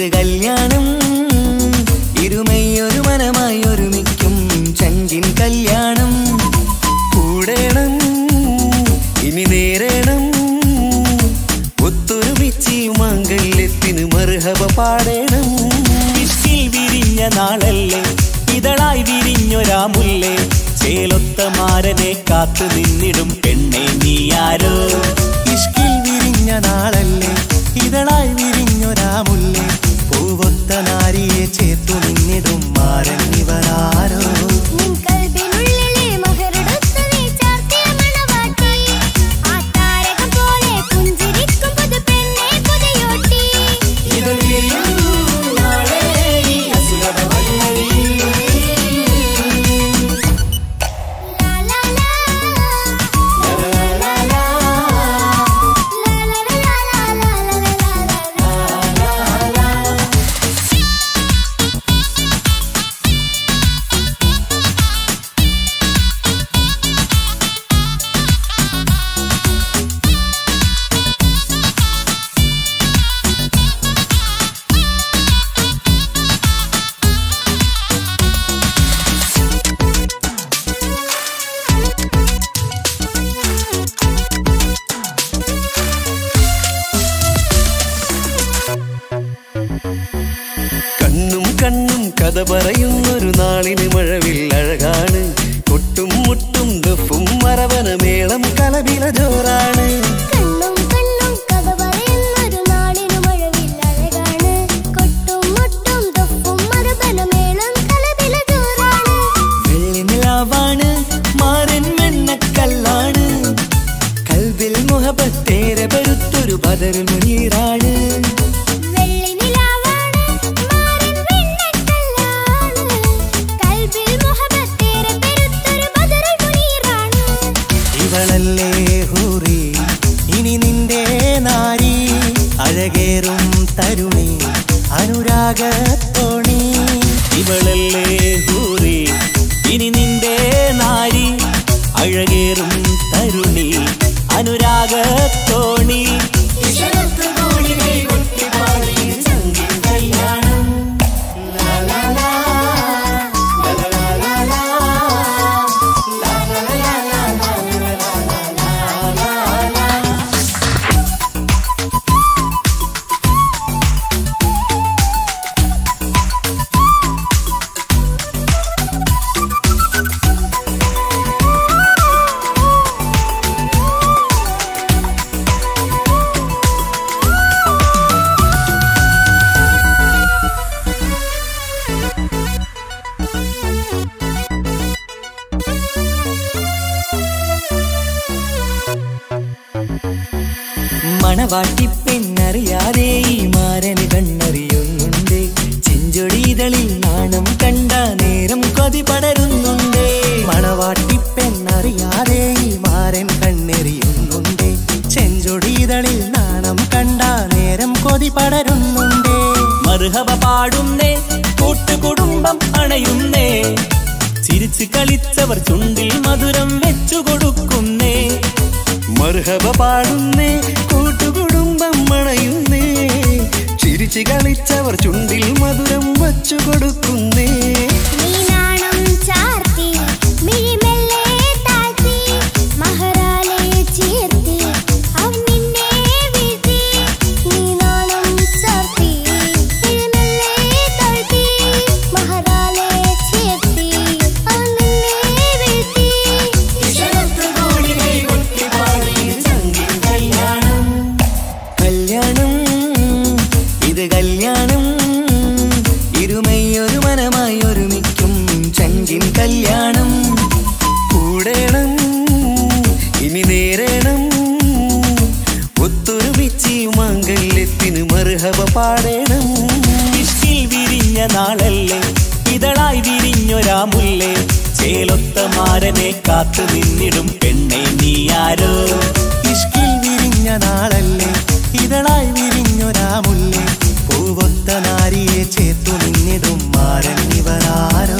ഇത് കല്യാണം ഇരുമയൊരു മനമായി ഒരുമിക്കും ചങ്കിൻ കല്യാണം കൂടേണം ഇനി നേരേണം ഒത്തൊരുമിച്ച് മാംഗല്യത്തിന് മർഹബ പാടേണം ഇഷ്കിൽ വിരിഞ്ഞ നാളല്ലേ ഇതളായി വിരിഞ്ഞൊരാ മുല്ലേ ചേലൊത്ത മാരനെ കാത്തു നിന്നിടും പെണ്ണെ നീയാരോ ഇഷ്കിൽ വിരിഞ്ഞ നാളല്ലേ ഇതളായി വിരിഞ്ഞൊരാ മുല്ലേ പൂവൊത്ത നാരിയെ ചേർത്തു നിന്നിടും മാരൻ ഇവരാരോ കഥ പറയുന്നൊരു നാളിന് മഴവിൽ അഴകാണ് കൊട്ടും മുട്ടും ദഫും മറവന മേളം കലപില ജോറാണ് വെള്ളിനിലാവാണ് മാരൻ വെണ്ണക്കല്ലാണ് കൽബിൽ മുഹബത്തേറെ പരുത്തൊരു ബദറുൽ മുനീറാണ് ഇവളല്ലേ ഹൂറി ഇനി നിന്റെ നാരി അഴകേറും തരുണി അനുരാഗത്തോണി ഇവളല്ലേ ഹൂറി ഇനി നിന്റെ നാരി അഴകേറും തരുണി അനുരാഗത്തോണി മണവാട്ടി പെണ്ണറിയാതെ ഈ മാരന് കണ്ണറിയുന്നുണ്ട് ചെഞ്ചൊടിതളിൽ നാണം കണ്ട നേരം കൊതി പടരുന്നുണ്ട് മണവാട്ടി പെണ്ണറിയാതെ ഈ മാരൻ കണ്ണെറിയുന്നുണ്ട് ചെഞ്ചൊടിതളിൽ നാണം കണ്ട നേരം കൊതി പടരുന്നുണ്ട് മർഹബ പാടുന്നേ കൂട്ടുകുടുംബം അണയുന്നേ ചിരിച്ചു കളിച്ചവർ ചുണ്ടിൽ മധുരം വെച്ചു കൊടുക്കുന്നേ മർഹബ പാടുന്നേ കൂട്ടുകുടുംബം മണയുന്നേ ചിരിച്ചു കളിച്ചവർ ചുണ്ടിൽ മധുരം വച്ചു കൊടുക്കുന്നേ കല്യാണം കൂടേണം ഇനി നേരേണം ഒത്തൊരുമിച്ച് മാംഗല്യത്തിന് മർഹബ പാടേണം ഇഷ്കിൽ വിരിഞ്ഞ നാളല്ലേ ഇതളായി വിരിഞ്ഞൊരാ മുല്ലേ ചേലൊത്ത മാരനെ കാത്തു നിന്നിടും പെണ്ണെ നീയാരോ ഇഷ്കിൽ വിരിഞ്ഞ നാളല്ലേ ഇതളായി വിരിഞ്ഞൊരാ മുല്ലേ പൂവൊത്ത നാരിയെ ചേർത്തു നിന്നിടും മാരൻ ഇവരാരോ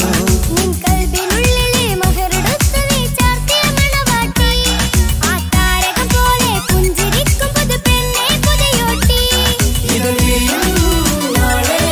പുഞ്ചിരിക്കും പുതു പെണ്ണെ പുതിയോട്ടി ഇതൾ വിരിയും നാളെ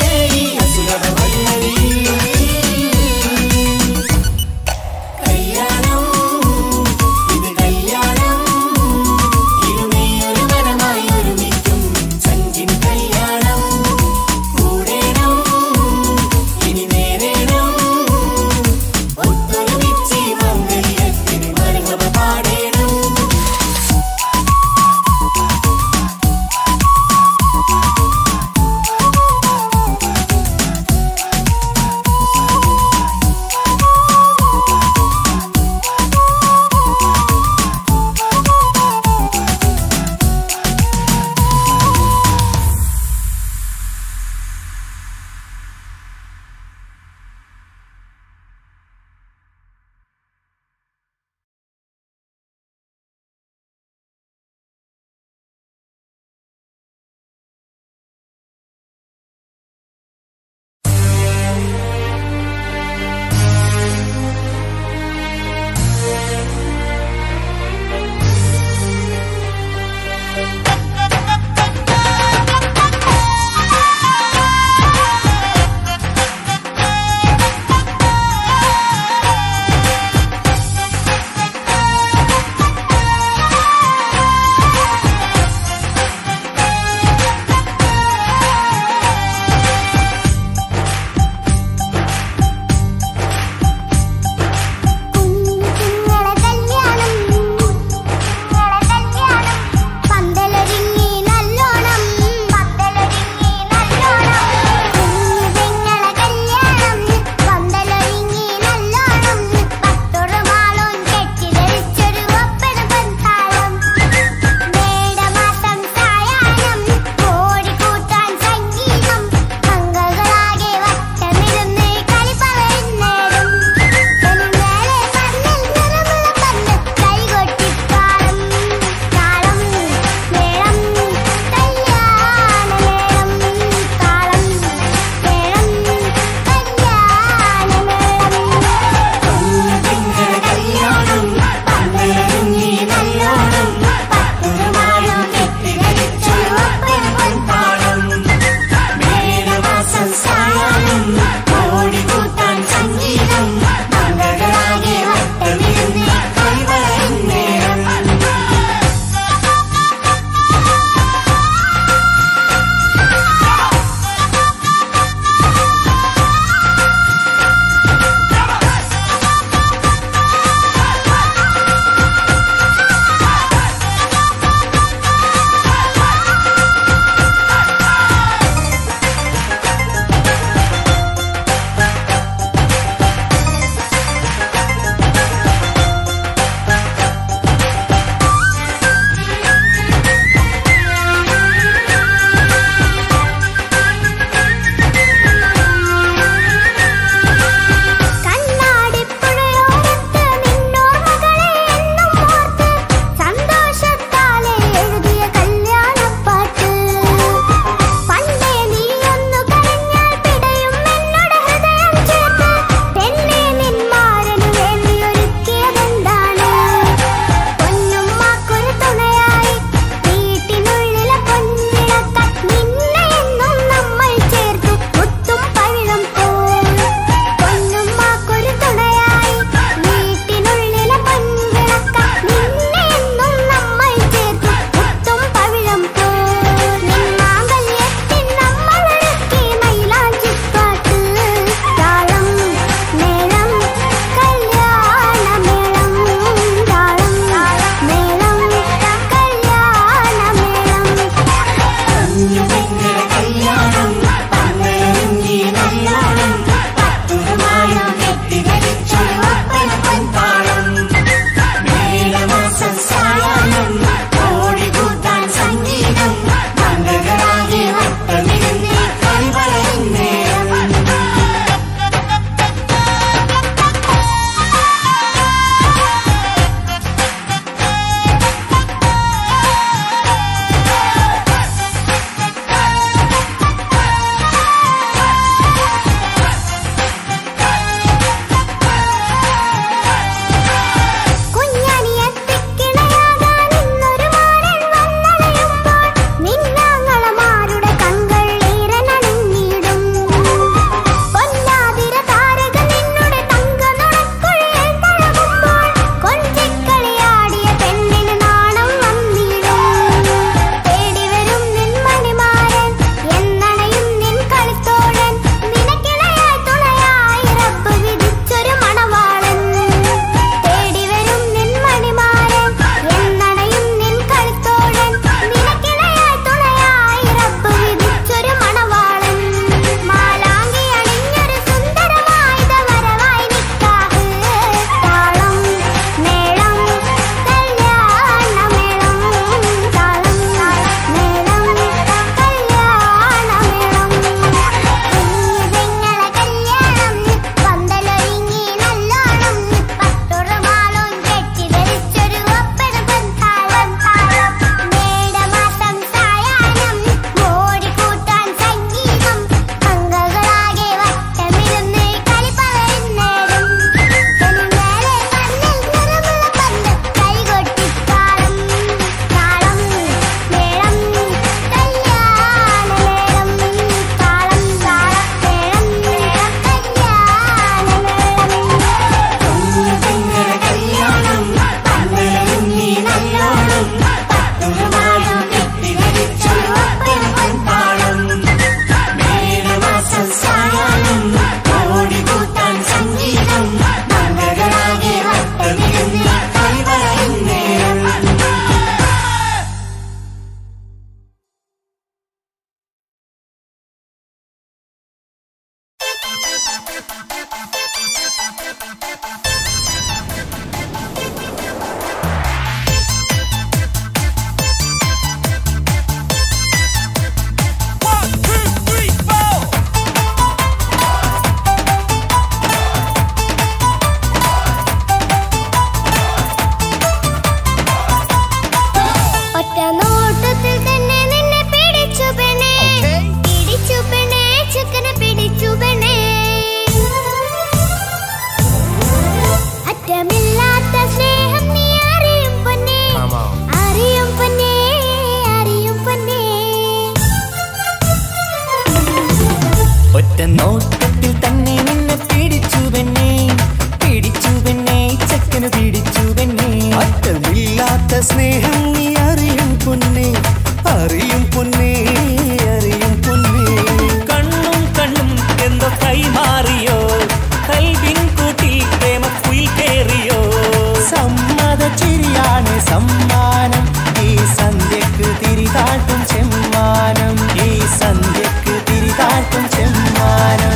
ഒറ്റ നോട്ടത്തിൽ തന്നെ നിന്നെ പിടിച്ചു പെണ്ണേ, പിടിച്ചു പെണ്ണേ, ചെക്കന് പിടിച്ചു പെണ്ണേ. അറ്റമില്ലാത്ത സ്നേഹം നീ അറിയും പൊന്നേ, അറിയും പൊന്നേ, അറിയും പൊന്നേ. കണ്ണും കണ്ണും എന്തോ കൈമാറിയോ, കൽവിൻ കൂട്ടിൽ പ്രേമക്കുയിൽ കേറിയോ. സമ്മത ചിരിയാണ് സമ്മാനം, ഈ സന്ധ്യക്ക് തിരിതാട്ടും ചെമ്മാനം, ഈ സന്ധ്യക്ക് തിരിതാട്ടും ചെമ്മാനം.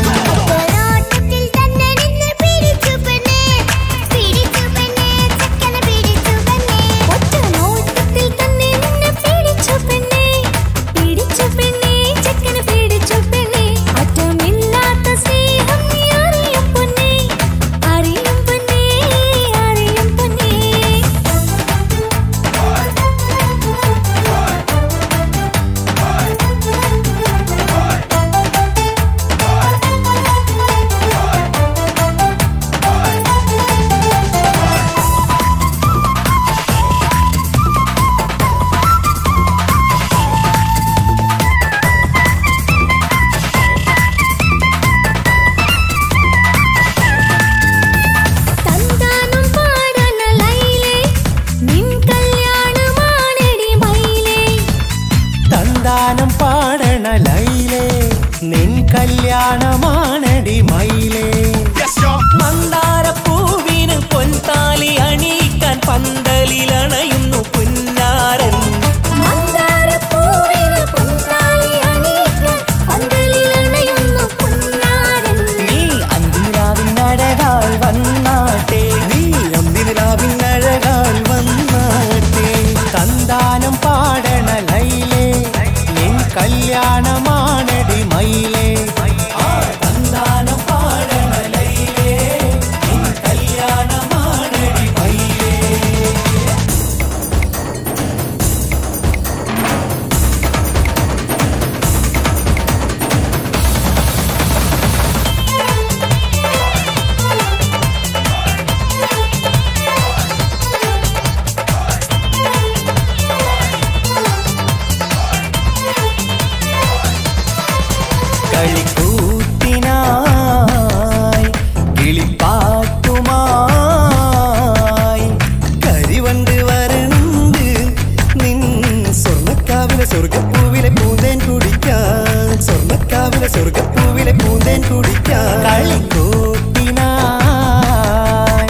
സന്താനം പാടണ ലൈലേ, നിൻ കല്യാണമാണടി മയിലേ. മന്ദാരപ്പൂവിന് പൊൻതാലി അണിയിക്കാൻ പന്തലിലണയുന്നു പുന്നാരൻ. നീ അന്തിരാവിനഴകാൽ വന്നാട്ടെ, നീ അന്തിരാവിനഴകാൽ വന്നാട്ടെ. സന്താനം പാടണ ലൈലേ, നിൻ കല്യാണമാണടി മയിലേ. സന്താനം പാടണ ലൈലേ, നിൻ കല്യാണമാണടി മയിലേ. കളിക്കൂത്തിനായി കിളിപ്പാട്ടുമായി കരിവണ്ട് വരണ്ട് നിൻ സ്വർണ്ണക്കാവിലെ സ്വർഗപ്പൂവിലെ പൂന്തേൻ കുടിക്കാൻ, സ്വർണ്ണക്കാവിലെ സ്വർഗപ്പൂവിലെ പൂന്തേൻ കുടിക്കാൻ. കളിക്കൂത്തിനായി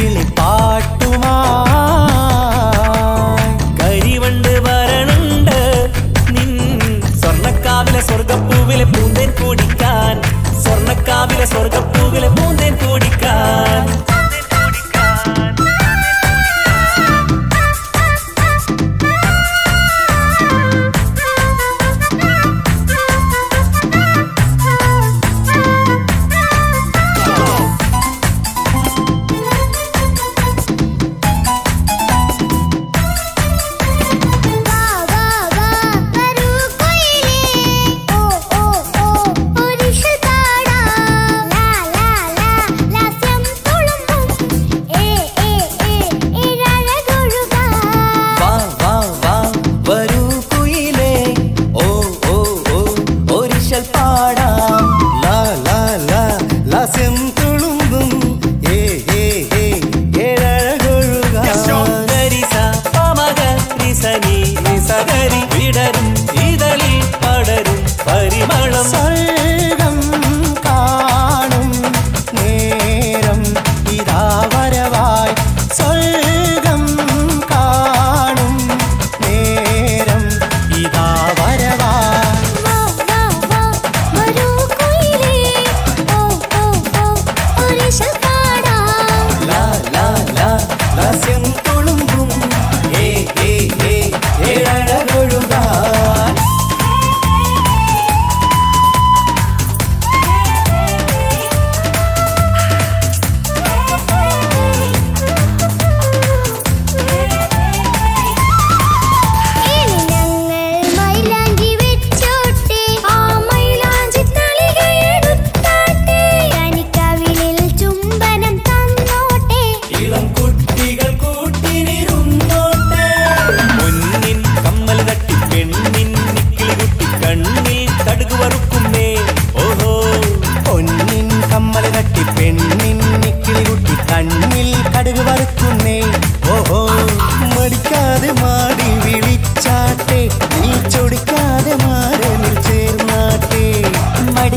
കിളിപ്പാട്ടുമായി കരിവണ്ട് വരണ്ട് നിൻ സ്വർണ്ണക്കാവിലെ സ്വർഗപ്പൂവിലെ പൂന്തേൻ കുടിക്കാൻ, സ്വർണ്ണക്കാവിലെ സ്വർഗപ്പൂവിലെ പൂന്തേൻ കുടിക്കാൻ. വിടരും ഇതളിൽ പടരും പരിമളം. സ്വർഗം കാണും നേരം ഇതാ വരവായി, സ്വർഗം കാണും നേരം ഇതാ വരവായി.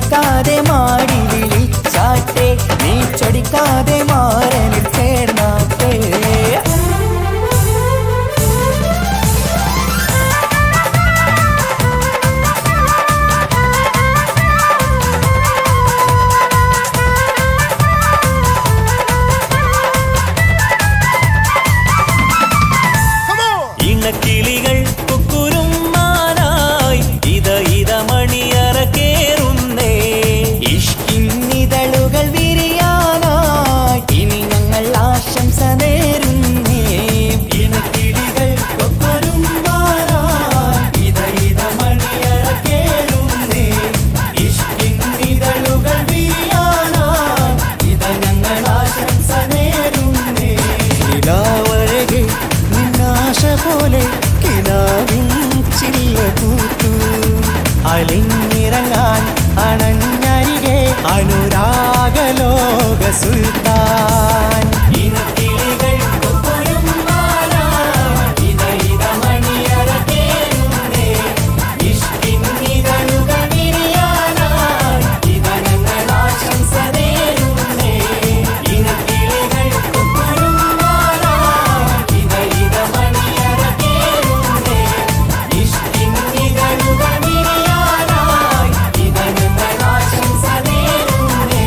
ചൊടിക്കാതെ മാടി വിളിച്ചാട്ടെ നീ ചൊടിക്കാതെ മാറനിൽ ചേർന്നാട്ടെ കിളികൾ കുക്കുരുമാനായി ഇത മണിയറ കേറുന്നേ ഇഷ്കിന്നിതളുകൾ വിരിയാനായി ഇനി ഞങ്ങൾ ആശംസ നേരുന്നേ കിളികൾ കുക്കുരുമാനായി ഇത മണിയറ കേറുന്നേ ഇഷ്കിന്നിതളുകൾ വിരിയാനായി ഇത ഞങ്ങൾ ആശംസ നേരുന്നേ നിലാവഴകെ നിന്നാശ പോലെ കിനാവിൻ ചില്ല കൂത്തു അലിഞ്ഞിറങ്ങാൻ അണഞ്ഞരികെ അനുരാഗലോക സുൽത്താൻ കിളികൾ കുക്കുരുമാനായി ഇത മണിയറ കേറുന്നേ ഇഷ്കിന്നിതളുകൾ വിരിയാനായി ഇത ഞങ്ങൾ ആശംസ നേരുന്നേ കിളികൾ കുക്കുരുമാനായി ഇത മണിയറ കേറുന്നേ ഇഷ്കിന്നിതളുകൾ വിരിയാനായി ഇത ഞങ്ങൾ ആശംസ നേരുന്നേ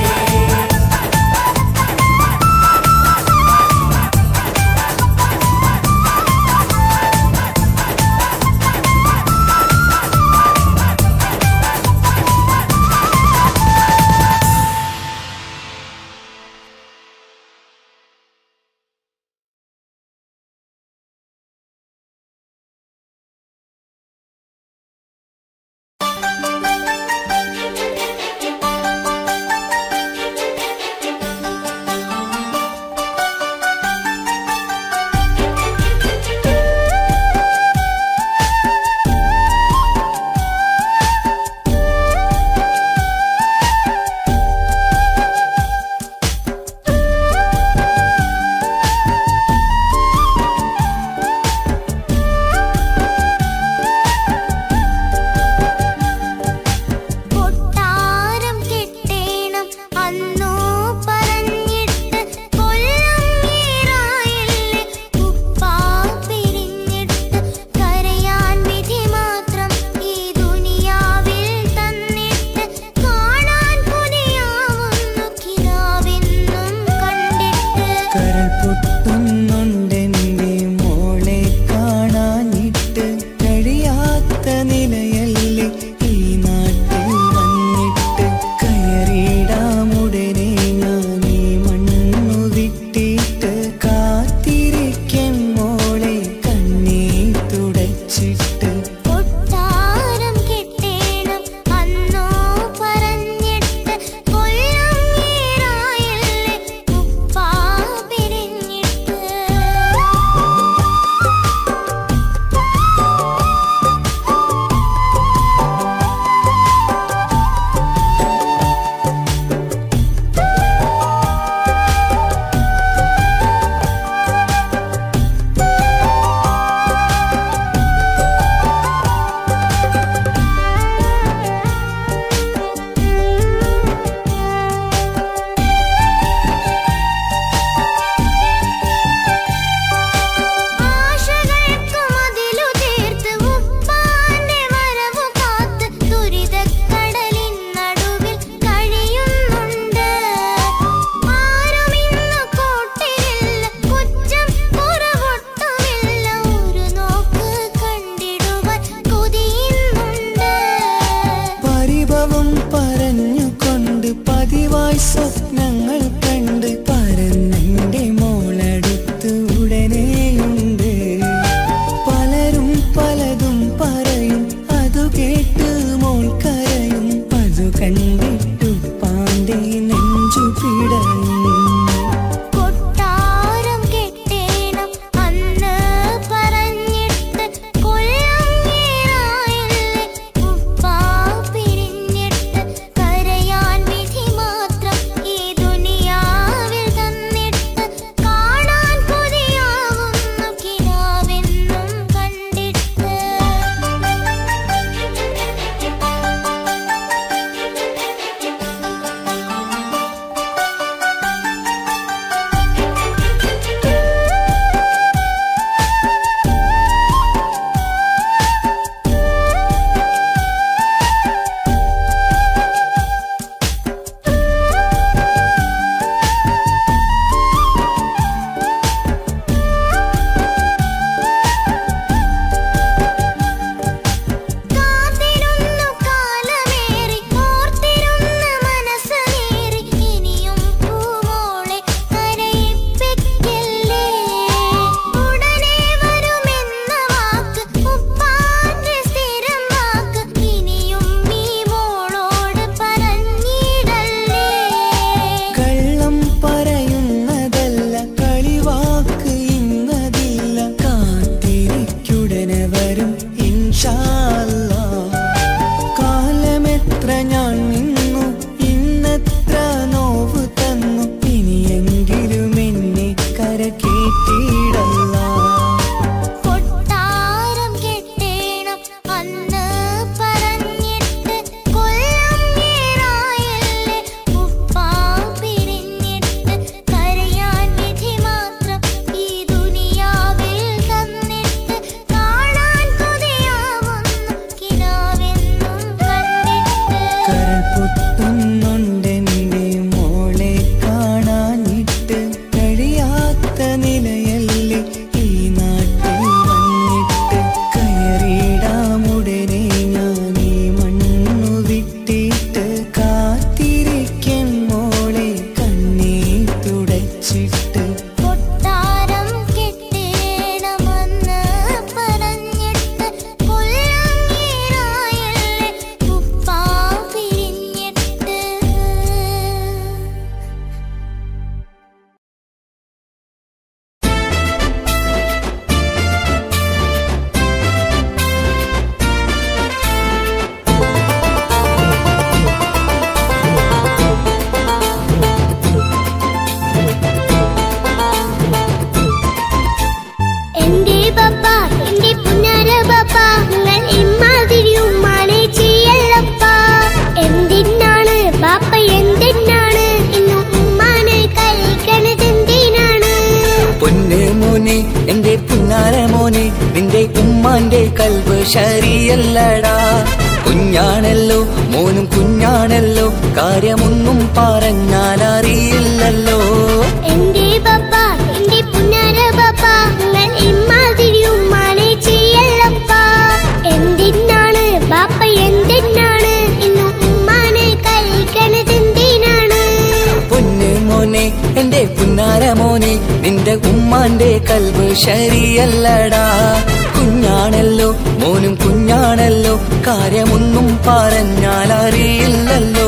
ഉമ്മാന്റെ കൽബ് ശരിയല്ലടാ. കുഞ്ഞാണല്ലോ മോനും കുഞ്ഞാണല്ലോ, കാര്യമൊന്നും പറഞ്ഞാൽ അറിയില്ലല്ലോ. എന്റെ പപ്പ എന്റെ പുന്നാര പപ്പ, നിങ്ങൾ ഇമ്മാതിരി ഉമ്മാനെ ചെയ്യല്ലപ്പ. എന്തിനാണ് ബാപ്പ എന്തിനാണ് ഇന്നും ഉമ്മാനെ കളിക്കണതെന്തിനാണ്? പൊന്നു മോനെ എന്റെ പുന്നാര മോനെ, നിന്റെ ഉമ്മാന്റെ കൽബ് ശരിയല്ലടാ. കുഞ്ഞാണല്ലോ മോനും കുഞ്ഞാണല്ലോ, കാര്യമൊന്നും പറഞ്ഞാൽ അറിയില്ലല്ലോ.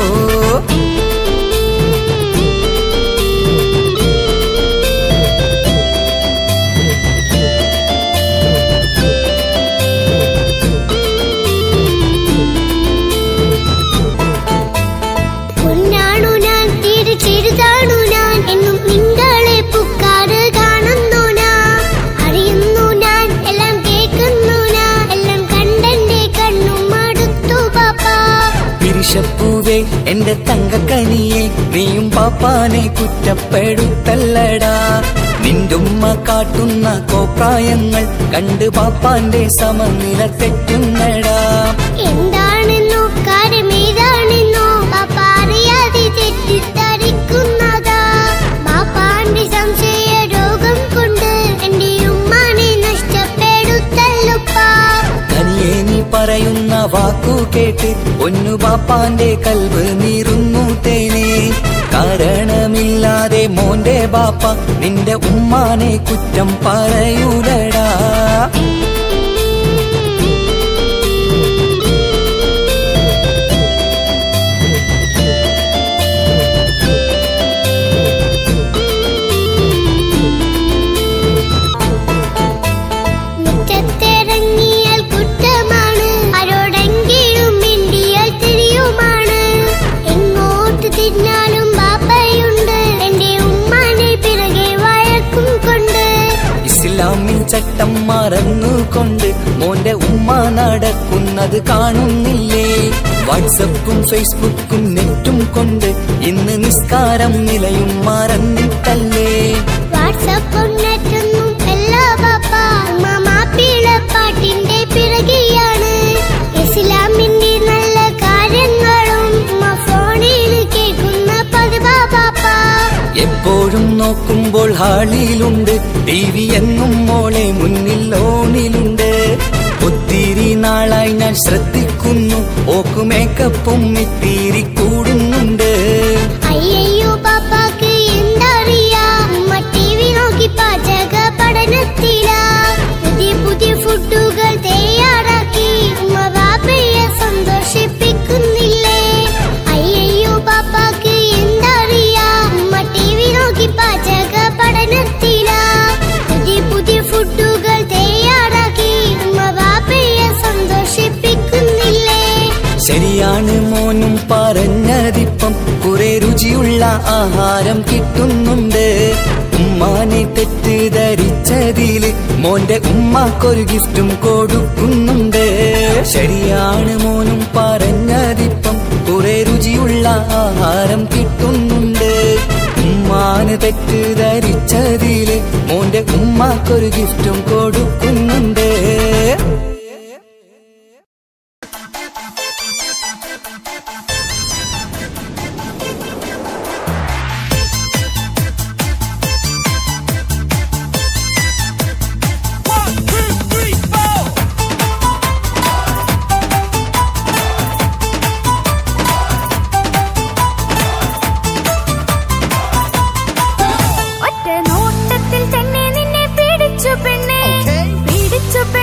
പൊന്നാണു ഞാൻ തീരെ ചെറുതാണു ഞാൻ, എന്നും നിങ്ങളെ പുക്കാറ് കാണുന്നു ഞാൻ. അറിയുന്നു ഞാൻ എല്ലാം കേൾക്കുന്നു ഞാൻ, എല്ലാം കണ്ടെന്റെ കണ്ണും മടുത്തു പാപ്പ. പിരിശപ്പൂവേ എന്റെ തങ്കക്കനിയെ, നീയും പാപ്പാനെ കുറ്റപ്പെടുത്തല്ലടാ. നിന്റുമ്മ കാട്ടുന്ന കോപ്രായങ്ങൾ കണ്ട് പാപ്പാന്റെ സമനില തെറ്റുന്നടാ. എന്താണെന്നോ കാര്യമേതാണെന്നോ പാപ്പ അറിയാതെ തെറ്റിദ്ധരിക്കുന്നതാ. പാപ്പാന്റെ സംശയ രോഗം കൊണ്ട് എന്റെ ഉമ്മാനെ നഷ്ടപ്പെടുത്തല്ലുപ്പാ. കനിയെ നീ പറയുന്ന വാക്കു കേട്ട് ഒന്നു പാപ്പാന്റെ കൽബ് നീറുന്നു തേനെ. കാരണമില്ലാതെ മോന്റെ ബാപ്പ നിന്റെ ഉമ്മാനെ കുറ്റം പറയൂലടാ. മുറ്റത്തിറങ്ങിയാൽ കുറ്റമാണ്, ആരോടെങ്കിലും മിണ്ടിയാൽ തിരിയുമാണ്. എങ്ങോട്ട് തിരിഞ്ഞാലും ബാപ്പയുണ്ട്, എന്റെ ഉമ്മാനെ പിറകെ വഴക്കും കൊണ്ട്. ഇസ്ലാമിൽ ചട്ടം മറന്നുകൊണ്ട് മോന്റെ ഉമ്മ നടക്കുന്നത് കാണുന്നില്ലേ? വാട്സപ്പും ഫേസ്ബുക്കും നെറ്റും കൊണ്ട് ഇന്ന് നിസ്കാരം നിലയും മറന്നിട്ടല്ലേ? വാട്സപ്പും നെറ്റൊന്നും എല്ലാ പാപ്പ, മാപ്പിളപ്പാട്ടിന്റെ പിറകെയാണ്. ഇസ്ലാമിന്റെ നല്ല കാര്യങ്ങളും ഫോണിൽ കേൾക്കുന്ന പതിവാ പാപ്പ. എപ്പോഴും നോക്കുമ്പോൾ ഹാളിലുണ്ട്, TV എന്നും മോളെ മുന്നിൽ ഓണിലുണ്ട്. ഒത്തിരി നാളായി ഞാൻ ശ്രദ്ധിക്കുന്നു, ഓക്ക് മേക്കപ്പും ഇത്തിരി കൂടുന്നുണ്ട്. അയ്യോ പാപ്പാക്ക് എന്തറിയാ, ഉമ്മ TV നോക്കി പാചക പഠനത്തിലാ. പുതിയ പുതിയ ഫുഡുകൾ തയ്യാറാക്കി ഉമ്മ ബാപ്പയെ സന്തോഷിപ്പിക്കുന്നില്ലേ? അയ്യോ പാപ്പാക്ക് എന്തറിയാ, ഉമ്മ TV നോക്കി പാചക പഠനത്തിലാ. പുതിയ പുതിയ ഫുഡുകൾ തയ്യാറാക്കി ഉമ്മ ബാപ്പയെ സന്തോഷിപ്പിക്കുന്നില്ലേ? ശരിയാണ് മോനും പറഞ്ഞതിപ്പം, കുറെ രുചിയുള്ള ആഹാരം കിട്ടുന്നുണ്ട്. ഉമ്മാനെ തെറ്റിദ്ധരിച്ചതില് മോന്റെ ഉമ്മാക്കൊരു ഗിഫ്റ്റും കൊടുക്കുന്നുണ്ട്. ശരിയാണ് മോനും പറഞ്ഞതിപ്പം, കുറെ രുചിയുള്ള ആഹാരം കിട്ടുന്നുണ്ട്. ഉമ്മാന് തെറ്റിദ്ധരിച്ചതില് മോന്റെ ഉമ്മാക്കൊരു ഗിഫ്റ്റും കൊടുക്കുന്നുണ്ട്. ഒറ്റ നോട്ടത്തിൽ തന്നെ നിന്നെ പിടിച്ചു പെണ്ണേ, പിടിച്ചു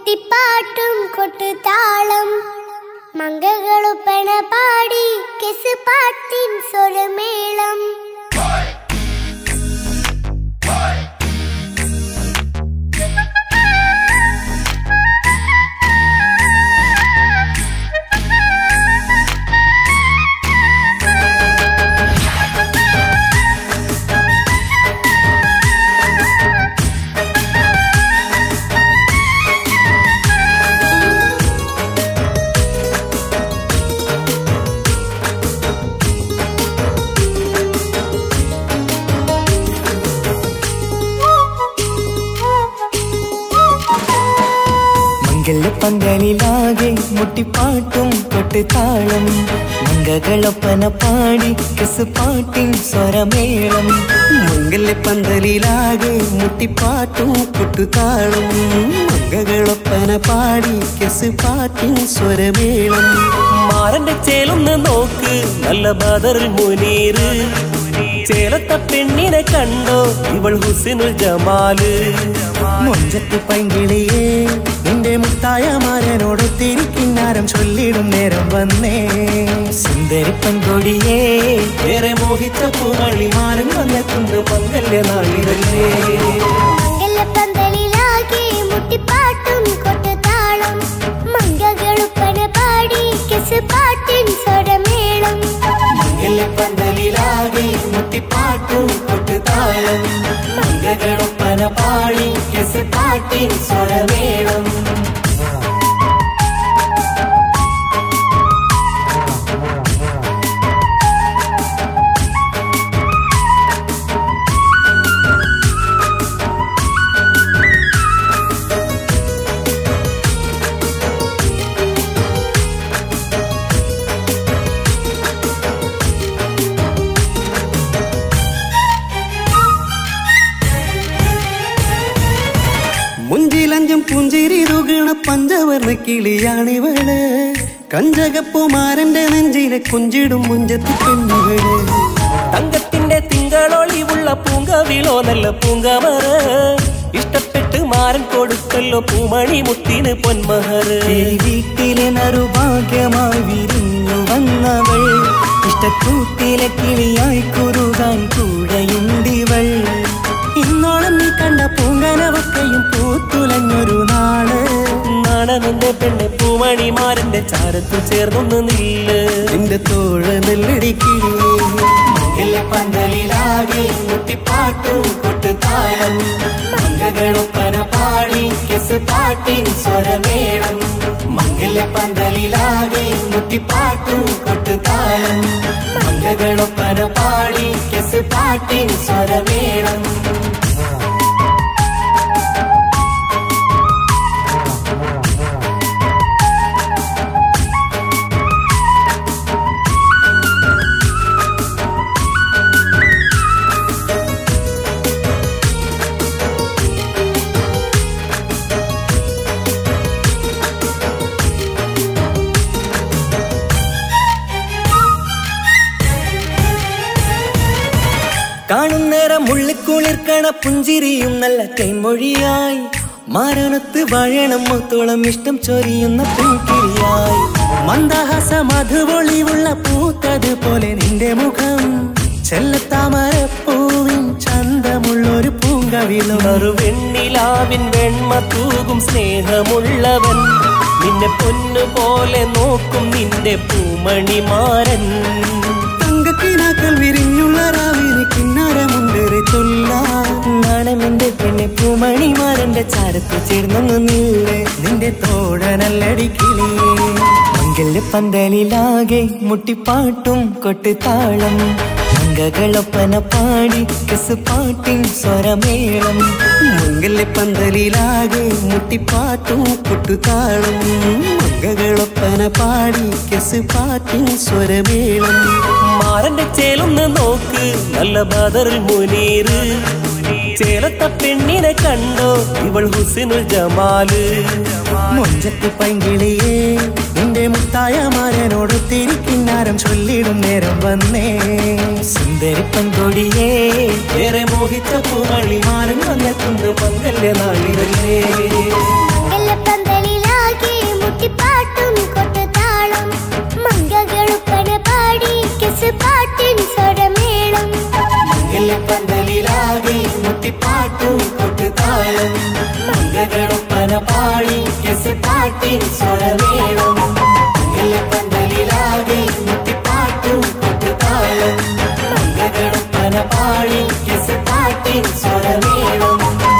മുട്ടിപ്പാട്ടും കൊട്ടുതാളം മംഗളൊപ്പന പാടി കെസ് പാട്ടിൻ സ്വരമേളം പന്തലിലാകെ മുട്ടിപ്പാട്ടും കൊട്ടുതാളം മംഗളൊപ്പന പാടി കെസ് പാട്ടിൻ സ്വരമേളം മംഗല്യപ്പന്തലിലാകെ മുട്ടിപ്പാട്ടും കൊട്ടുതാളം മംഗളൊപ്പന പാടി കെസ് പാട്ടിൻ സ്വരമേളം മാറന്റെ ചേലൊന്ന് നോക്ക് നല്ല ബദറുൽ മുനീറ് ചേലത്ത പെണ്ണിനെ കണ്ടോ ഇവൾ ഹുസ്നുൽ ജമാല് മൊഞ്ചത്തി പൈങ്കിളിയേ നിന്റെ മുത്തായ മാരനോട് തിരിക്കിന്നാരം ചൊല്ലിടും നേരം വന്നേ സുന്ദരി പെൺകൊടിയേ ഏറെ മോഹിച്ച പൂവളി മാരൻ വന്നെത്തുന്ന മംഗല്യ നാളിതല്ലേ മംഗളപ്പന്തലിലാകെ മുട്ടിപ്പാട്ടും കൊട്ടുതാളം മംഗളൊപ്പന പാടി കെസ് പാട്ടിൻ സ്വരമേളം മംഗല്യപ്പന്തലിലാകെ മുട്ടിപ്പാട്ടും കൊട്ടുതാളം മംഗളൊപ്പന പാടി കെസ് പാട്ടിൻ സ്വരമേളം മുഞ്ചിലഞ്ചും പുഞ്ചിരി തുകണ പഞ്ചവർണ്ണ കിളിയാണിവള് കഞ്ചകപ്പുമാരന്റെ നെഞ്ചിലെ കുഞ്ചിടും മുഞ്ചത്തി പെണ്ണുകള് തങ്കത്തിന്റെ തിങ്കളൊളിവുള്ള പൂങ്കവിളോ നല്ല പൂങ്കമറ ഇഷ്ടപ്പെട്ട് മാരൻ കൊടുക്കല്ലോ പൂമണി മുത്തിന് പൊന്മഹറ് വീട്ടിലെ നറുഭാഗ്യമായി വിരിഞ്ഞു വന്നവൾ ഇഷ്ടക്കൂട്ടിലെ കിളിയായി കുറുകാൻ കൂടെയുണ്ടിവൾ ഇന്നോളം നീ കണ്ട പൂങ്കനവക്കയും പൂത്തുലഞ്ഞൊരു നാള് നാണനന്റെ പെണ്ണ് പൂമണിമാരന്റെ ചാരത്തു ചേർന്നൊന്ന് നില്ല് നിന്റെ തോഴ നെല്ലടിക്കിളിയേ പന്തലിലാകെ മുട്ടിപ്പാട്ടും കൊട്ടുതാളം മംഗളൊപ്പന പാടി കെസ് പാട്ടിൻ സ്വരമേളം മംഗല്യപ്പന്തലിലാകെ മുട്ടിപ്പാട്ടും കൊട്ടുതാളം മംഗളൊപ്പന പാടി കെസ് പാട്ടിൻ സ്വരമേളം കാണുന്നേരം ഉള്ളിക്കുളിർക്കണ പുഞ്ചിരിയും നല്ല കൈമൊഴിയായി മാരണത്ത് വാഴണം മുത്തോളം ഇഷ്ടം ചൊരിയുന്ന പൂക്കിരിയായി മന്ദഹാസ മധുപൊളിവുള്ള പൂത്തതുപോലെ നിന്റെ മുഖം ചെല്ലത്താമരപ്പൂവിൻ ചന്തമുള്ളൊരു പൂങ്കവിളും വെണ്ണിലാവിൻ വെണ്മ തൂകും സ്നേഹമുള്ളവൻ നിന്നെ പൊന്നുപോലെ നോക്കും നിന്റെ പൂമണിമാരൻ തങ്കക്കിനാക്കൾ വിരിഞ്ഞുള്ള രാവിലെ കിന്നാരമുണ്ടേറെ നാണമെന്റെ പെണ്ണെ പൂമണിമാരന്റെ ചാരത്ത് ചേർന്നൊന്ന് നില്ല് നിന്റെ തോഴനല്ലടിക്കിളിയേ മംഗല്യപ്പന്തലിലാകെ മുട്ടിപ്പാട്ടും കൊട്ടുതാളം മംഗളൊപ്പന പാടി കെസ് പാട്ടിൻ സ്വരമേളം മംഗല്യപ്പന്തലിലാകെ മുട്ടിപ്പാട്ടും കൊട്ടുതാളം മംഗളൊപ്പന പാടി കെസ് പാട്ടിൻ സ്വരമേളം മാറന്റെ ചേലൊന്ന് നോക്ക് നല്ല ബദറുൽ മുനീറ് ചേലത്ത പെണ്ണിനെ കണ്ടോ ഇവൾ ഹുസ്നുൽ ജമാല് മൊഞ്ചത്തി പൈങ്കിളിയേ നിന്റെ മുത്തായ മാരനോട് തിരിക്കിന്നാരം ചൊല്ലിടും നേരം വന്നേ സുന്ദരി പെൺകൊടിയേ ഏറെ മോഹിച്ച പൂവളി മാരൻ വന്നെത്തുന്ന മംഗല്യ നാളിതല്ലേ മംഗളപ്പന്തലിലാകെ പാട്ടിൻ സ്വരമേളം പന്തലിലാകെ മുട്ടിപ്പാട്ടും കൊട്ടുതാളം മംഗളും പല പാടി കിസ് പാട്ടിൻ സ്വരമേളം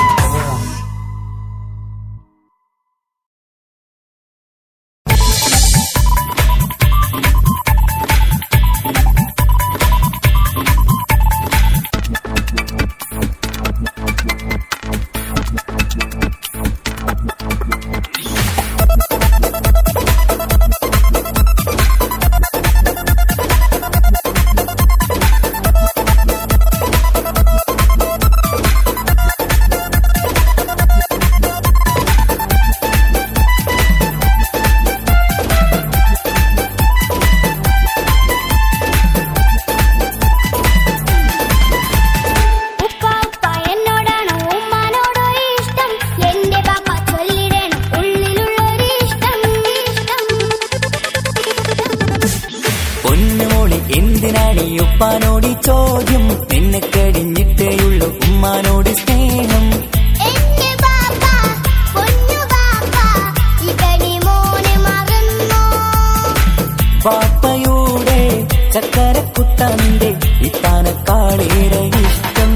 ഉപ്പാനോട് ചോദ്യം നിന്നെ കഴിഞ്ഞിട്ടേയുള്ളൂ ഉമ്മാനോട് സ്നേഹം പാപ്പയുടെ ചക്കരക്കുട്ടന്റെ ഇത്താനക്കാളേറെ ഇഷ്ടം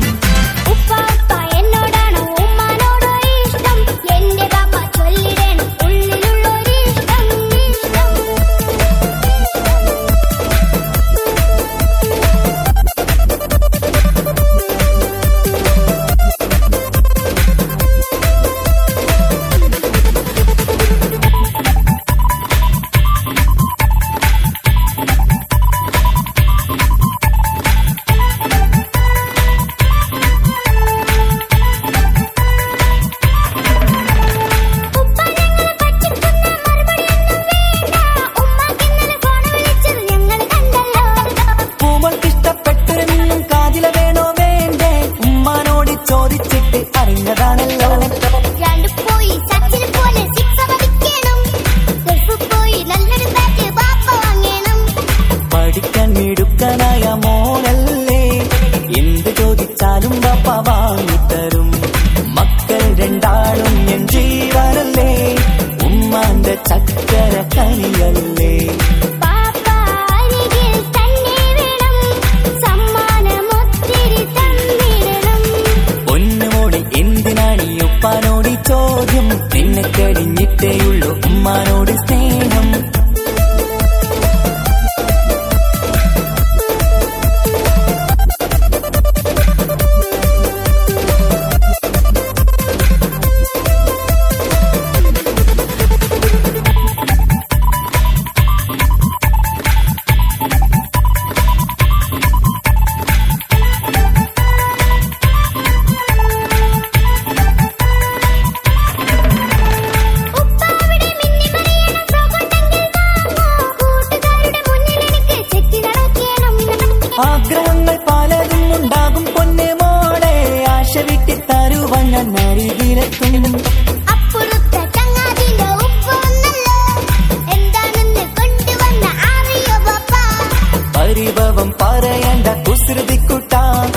പരിഭവം പറയണ്ട കുസൃതിക്കുട്ട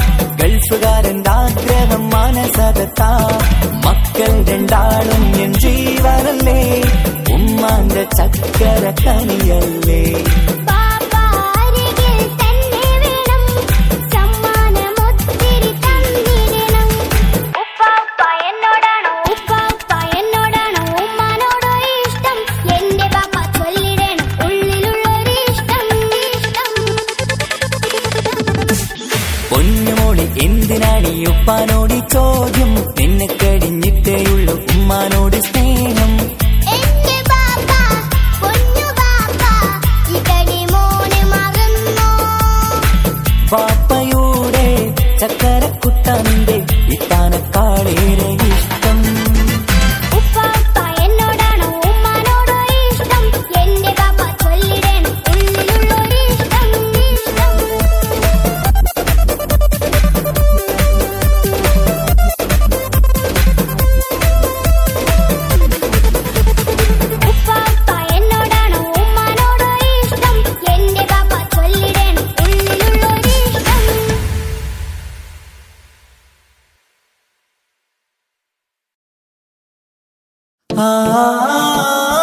ഗൾഫുകാരൻ്റെ ആഗ്രഹം മനസകത്താ മക്കൾ രണ്ടാളും എൻ ജീവനല്ലേ ഉമ്മാന്റെ ചക്കര കനിയല്ലേ എന്തിനാണ് ഈ ഉപ്പാനോട് ചോദ്യം നിന്നെ കഴിഞ്ഞിട്ടേയുള്ളൂ ഉമ്മാനോട് സ്നേഹം പാപ്പയുടെ ചക്കരക്കുട്ടന്റെ ഇത്താനക്കാളേറെ ഇഷ്ടം ആ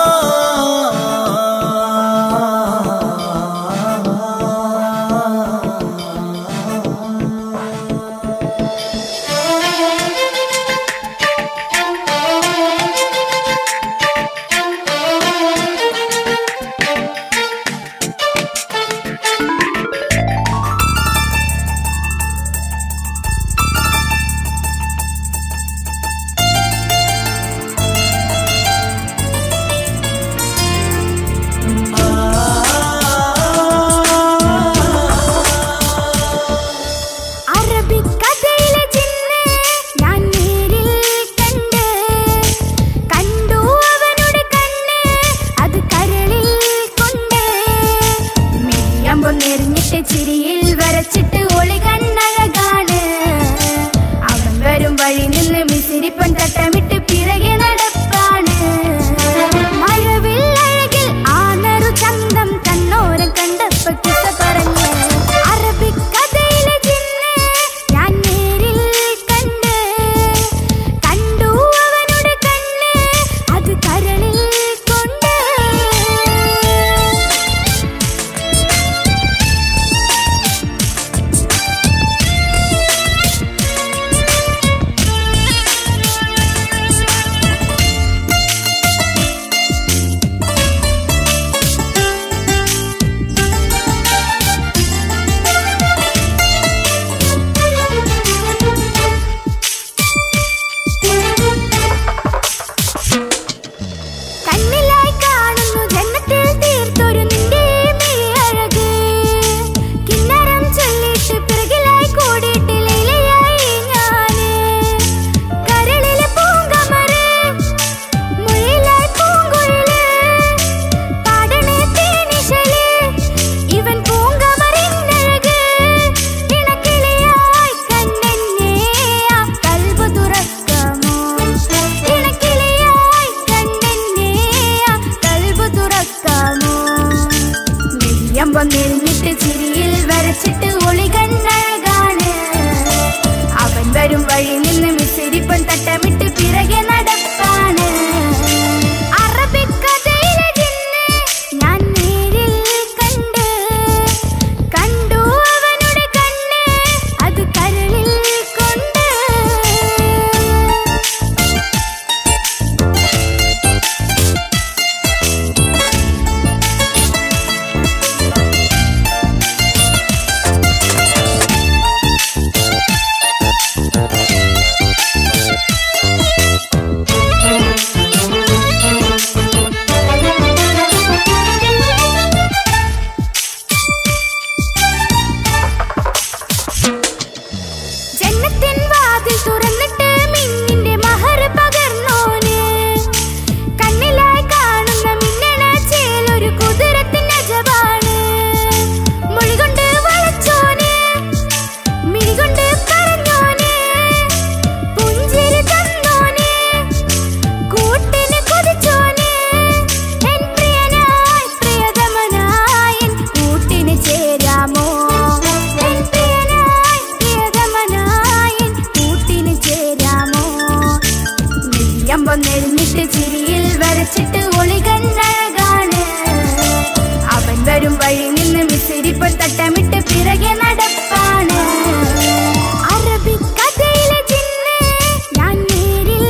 നെരിഞ്ഞിട്ട് ചിരിയിൽ വരച്ചിട്ട് ഒളികണ്ണഴകാണ്. അവൻ വരും വഴി നിന്ന് മിസിരിപ്പ് തട്ടമിട്ട് പിറകെ നടപ്പാണ്. അറബിക്കഥയിലെ ജിന്ന് ഞാൻ നേരിൽ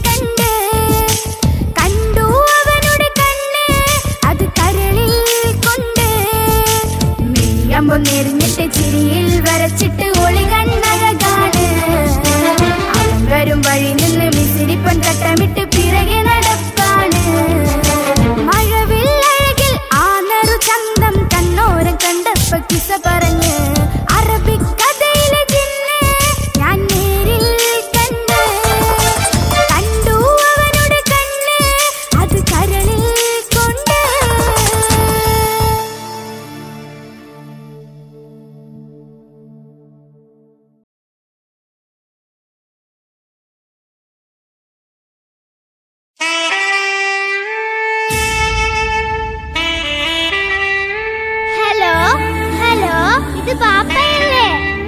കണ്ടു അവനുടെ കണ്ണ് അത് കരളിൽ കൊണ്ട്. മെയ്യമ്പോ നെരിഞ്ഞിട്ട് ചിരിയിൽ വരച്ചിട്ട് ഒളികണ്ണഴകാണ്. അവൻ വരും വഴി നിന്ന് മിസിരിപ്പൻ തട്ടമിട്ട് പിറകെ നടപ്പാണ്. മഴവില്ലഴകിൽ ആ നെറു ചന്തം കണ്ണോരം കണ്ടപ്പോ കിസ പറഞ്ഞ്. അറബിക്കഥയിലെ ജിന്ന് ഞാൻ നേരിൽ കണ്ടു അവനുടെ കണ്ണ് അത് കരളിൽ കൊണ്ട്. ഹലോ ഹലോ, ഇത് പാപ്പയല്ലേ?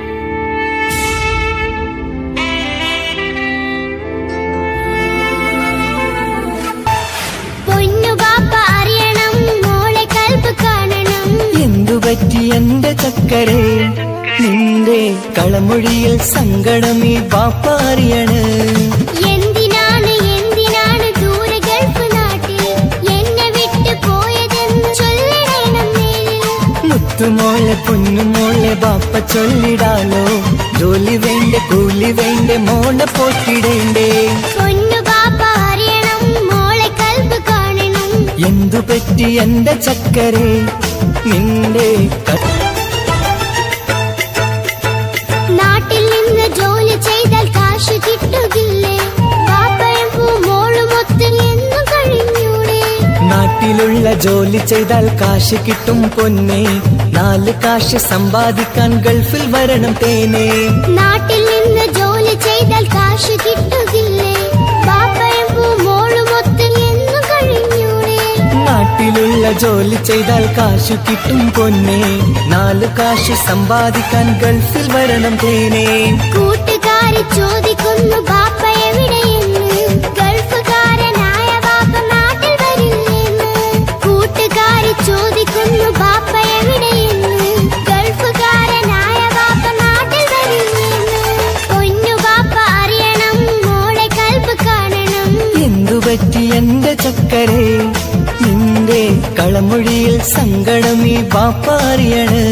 പൊന്നു പാപ്പ അറിയണം, മോളെ കൽബ് കാണണം. എന്തുപറ്റി എന്റെ ചക്കരെ, നിന്റെ കളമൊഴിയിൽ സങ്കടം ഈ ബാപ്പ അറിയണ്. എന്തിനാണ് ദൂരെ ഗൾഫ് നാട്ടിൽ എന്നെ വിട്ട് പോയതെന്ന് ചൊല്ലണം നേരിൽ. മുത്തുമോളെ പൊന്നുമോളെ ബാപ്പ ചൊല്ലിടാലോ. ജോലി വേണ്ട കൂലി വേണ്ട മോളെ പോറ്റിടേണ്ടേ. പൊന്നു പാപ്പ അറിയണം, മോളെ കൽബ് കാണണം. എന്തുപറ്റി എന്റെ ചക്കരെ, നിന്റെ നാട്ടിൽ നിന്ന് ജോലി ചെയ്താൽ കാശ് കിട്ടുകില്ലേ? പാപ്പയും മോളുമൊത്ത് എന്നും കഴിഞ്ഞൂടെ? നാട്ടിലുള്ള ജോലി ചെയ്താൽ കാശ് കിട്ടും പൊന്നെ. 4 കാശ് സമ്പാദിക്കാൻ ഗൾഫിൽ വരണം തേനെ. നാട്ടിൽ നിന്ന് ജോലി ചെയ്താൽ കാശ് കിട്ടുകില്ലേ? പാപ്പയും മോളുമൊത്ത് എന്നും കഴിഞ്ഞൂടെ? നാട്ടിലുള്ള ജോലി ചെയ്താൽ കാശ് കിട്ടും പൊന്നെ. 4 കാശ് സമ്പാദിക്കാൻ ഗൾഫിൽ വരണം തേനെ. കൂട്ടുകാരി ചോദിക്കുന്നു ബാപ്പ എവിടെയെന്ന്. ഗൾഫുകാരനായ ബാപ്പ നാട്ടിൽ വരില്ലെന്ന്. കൂട്ടുകാരി ചോദിക്കുന്നു ബാപ്പ എവിടെയെന്ന്. ഗൾഫുകാരനായ ബാപ്പ നാട്ടിൽ വരില്ലെന്ന്. പൊന്നു ബാപ്പ അറിയണം, മോളെ കൽബ് കാണണം. എന്തുപറ്റി എന്റെ ചക്കരെ, നിന്റെ കളമൊഴിയിൽ സങ്കടം ഈ ബാപ്പ അറിയണ്.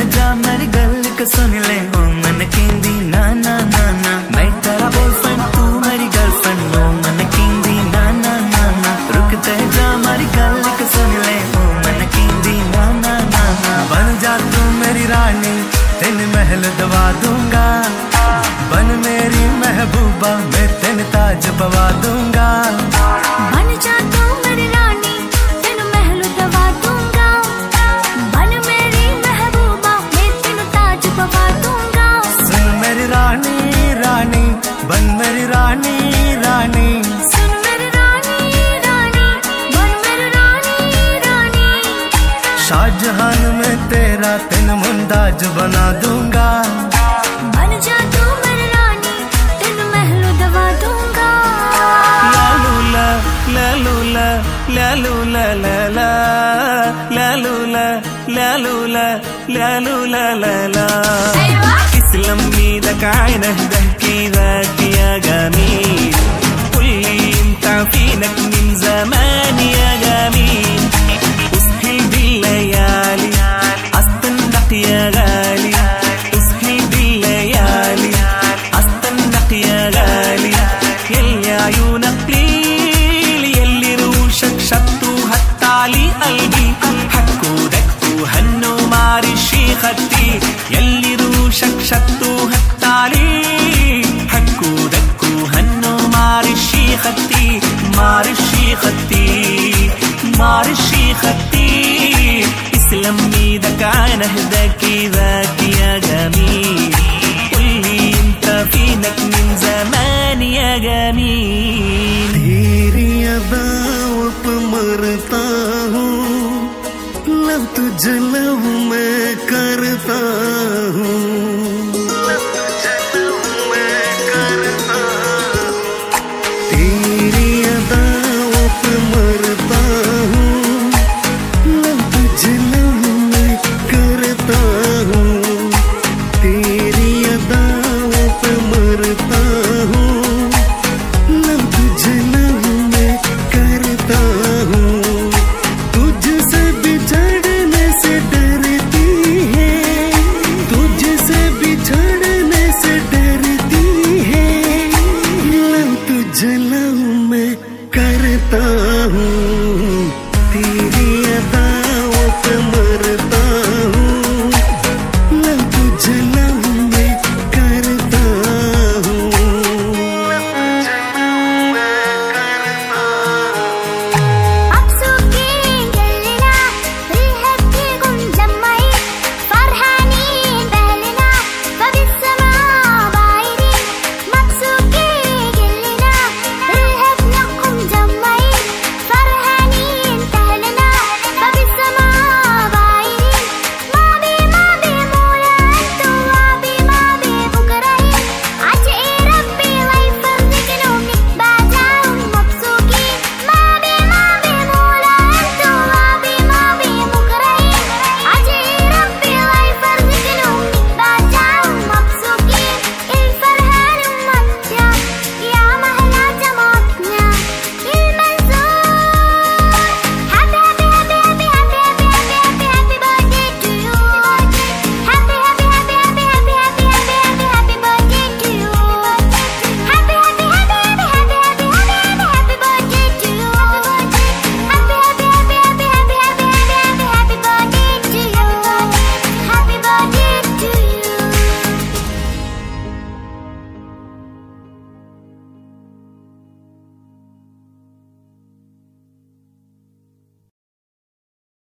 जा मेरी गल को सुन ले ओ मन कहंदी ना ना ना ना मैं तेरा बॉयफ्रेंड तू मेरी गर्लफ्रेंड ओ मन कहंदी ना ना ना ना रुकते जा मेरी गल को सुन ले ओ मन कहंदी ना ना ना ना बन जा तू मेरी रानी तेन महल दवा दूंगा बन मेरी महबूबा मैं तेन ताज पवा दूंगा बन जा तू मेरी रानी तेन महल दवा दूंगा बन मेरी महबूबा मैं तेन ताज पवा दूंगा सुन मेरी रानी रानी बन मेरी रानी रानी सुन मेरी रानी रानी बन मेरी रानी रानी शाहजहान में तेरा तेन मुमताज बना दूंगा बन जा तू मेरी रानी तेन महल दवा दूंगा लालूला लालूला लालूला लाला लालूला लालूला लालूला लाला اسلم ميدك عينه ضحكي ذاك يا جميل قل لي انت فينك من زمان يا جميل اسهل بالليالي استنقط يا غالي اسهل بالليالي استنقط يا غالي يلي عيونك ليل يلي روشك شطوا هتعلي قلبي حكوا دكوا هنوا معرشي خدتي يلي روشك شطوا هتعلي حكوا دكوا هنوا معرشي خدتي معرشي خدتي معرشي خدتي اسلم ايدك عن هداك ذاك يا جميل قل لي انت فينك من زمان يا جميل तेरी अदाओं पे मरता हूँ लव तुझे लव मैं करता हूँ